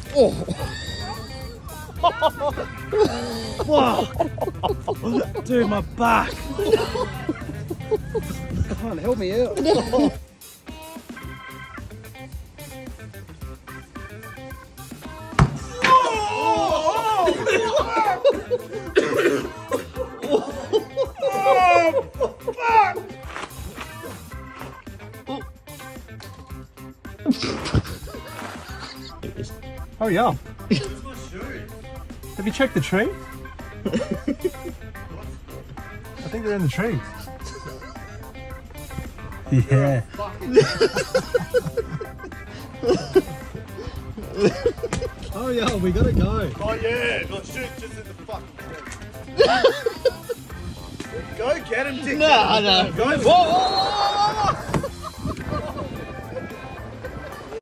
Wow. Dude, my back. Come on, help me out. Hurry up. Have you checked the tree? I think they're in the tree. Yeah. Hurry up, we gotta go. Oh yeah, no, shoot just in the fucking tree. Go get him, Dick. No, no. Go. Whoa, whoa, whoa.